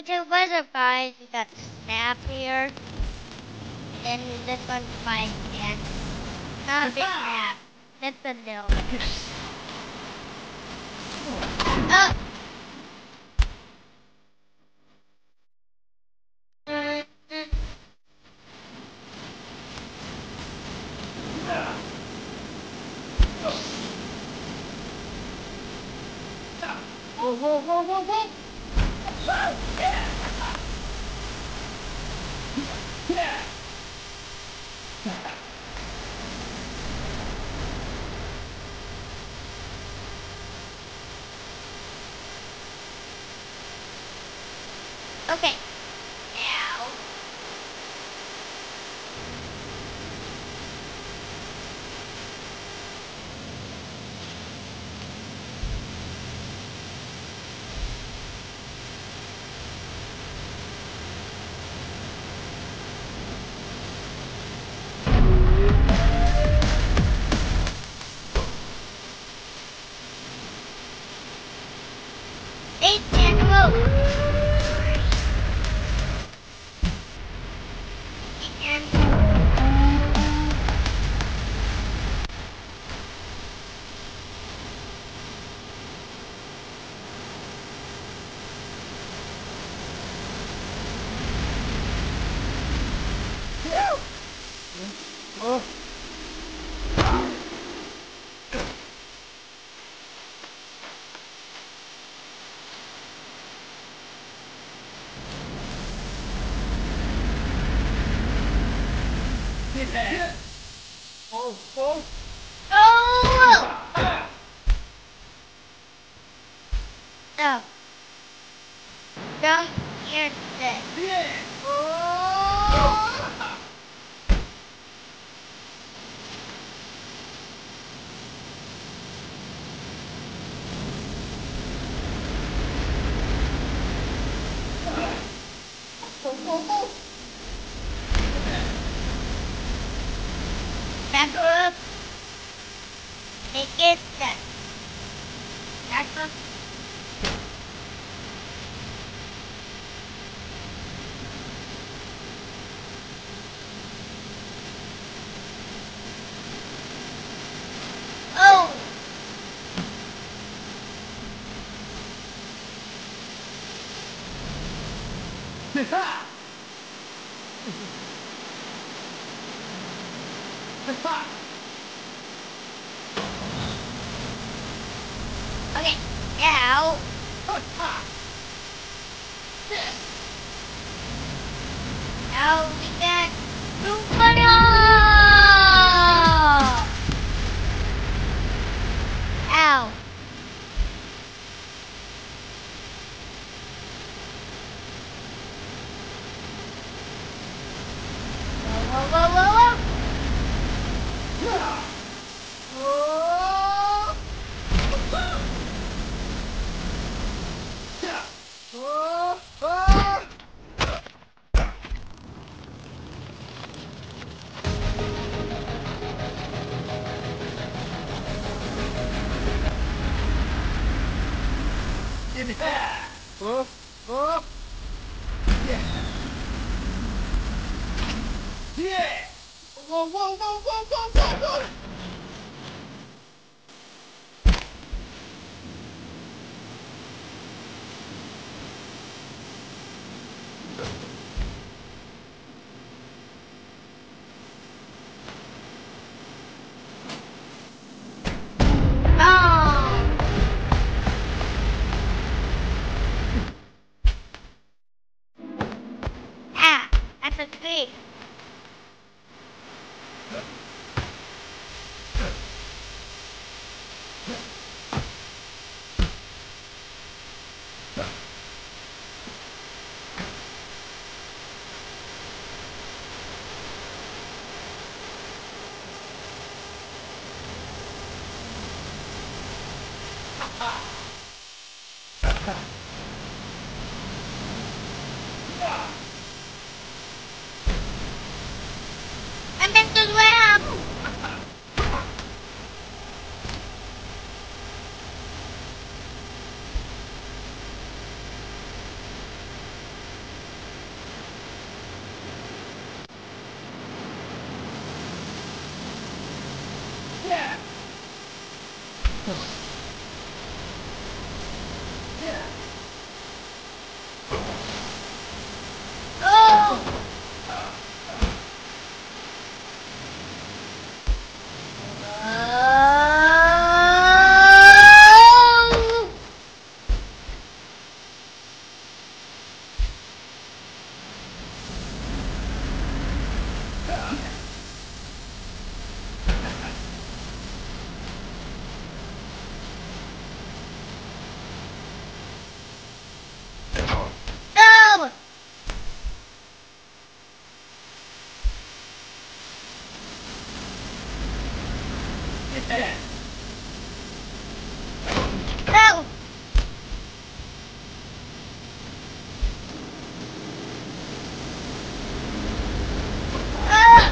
two butterflies. We got Snap here. Then this one's my dad. Not a big Snap. That's a little. Oh! Whoa, whoa, whoa, whoa, whoa! Okay. Now. Eight and whoa. And oh! No. Don't hear this. Oh! Back up. Make it set. Back up. Oh! Okay, now. Now we got Rufano! Ow. Whoa, whoa, whoa, whoa, whoa, whoa, whoa, whoa, whoa, whoa. Oh! Ah, that's a tree. I meant to swim! Oh! No! No! Ah!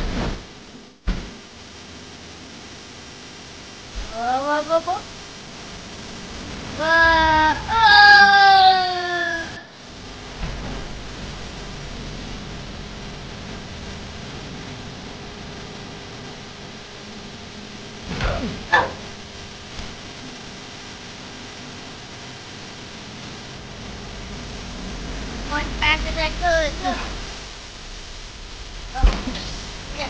Went fast as I could. Oh, yeah.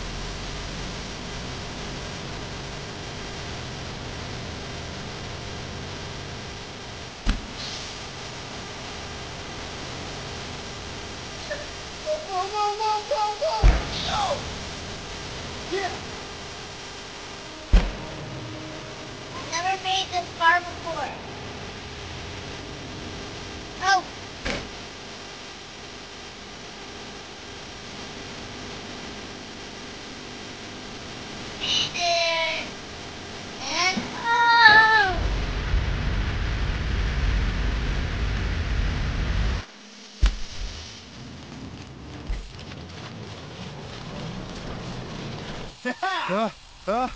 Whoa, whoa, whoa, whoa, whoa! No! Yeah. Never made this far before. Oh! Made it! And oh! Uh,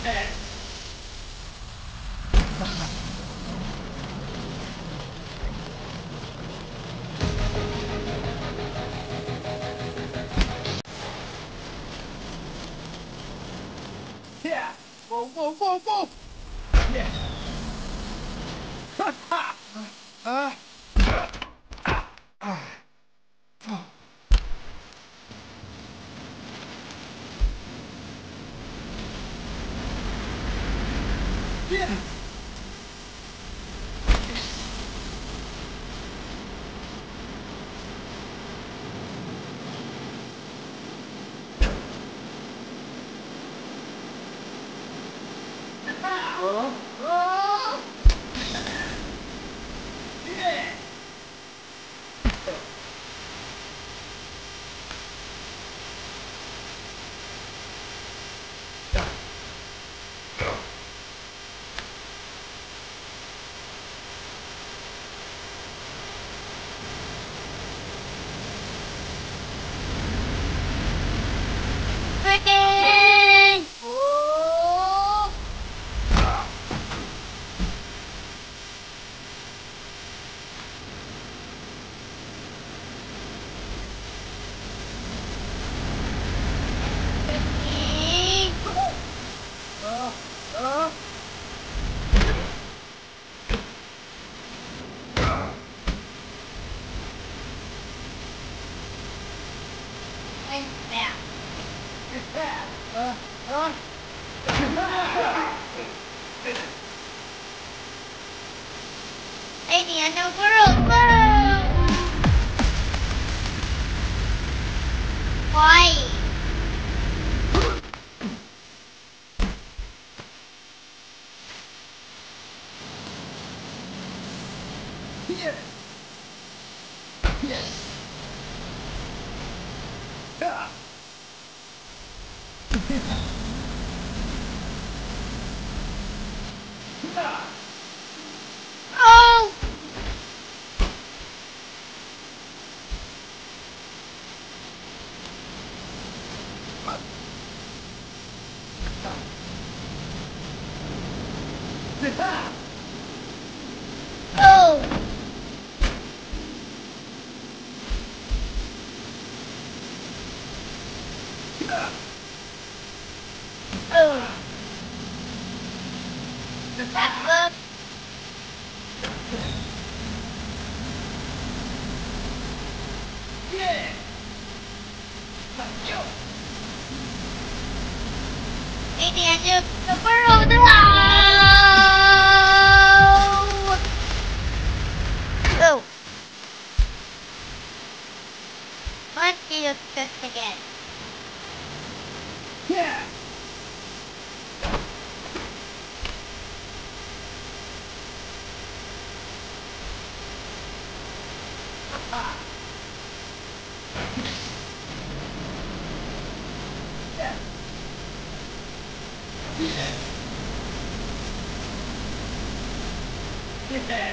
Yeah. Whoa, whoa, whoa, whoa. Yeah. Ha ha. Yeah. Oh. Oh. Yeah. Freaking! Oh. Uh. Went back. Uh. Hey, the underworld! Whoa! Why? Yeah. Yeah. Ah. Ah. Oh! Ah. Oh! Oh! Back up! Yeah. Hey, the end of the world! No! Oh! Let's do this again. Yeah. Ah. Yeah. Yeah.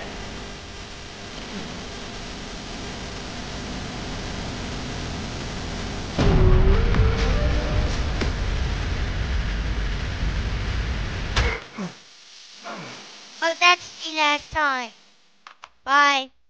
Well, that's the last time. Bye.